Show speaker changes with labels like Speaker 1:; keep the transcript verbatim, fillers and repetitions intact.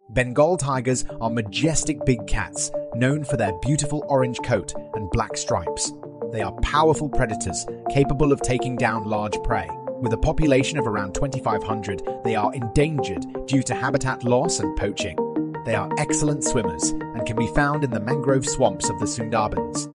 Speaker 1: Bengal tigers are majestic big cats, known for their beautiful orange coat and black stripes. They are powerful predators, capable of taking down large prey. With a population of around twenty-five hundred, they are endangered due to habitat loss and poaching. They are excellent swimmers and can be found in the mangrove swamps of the Sundarbans.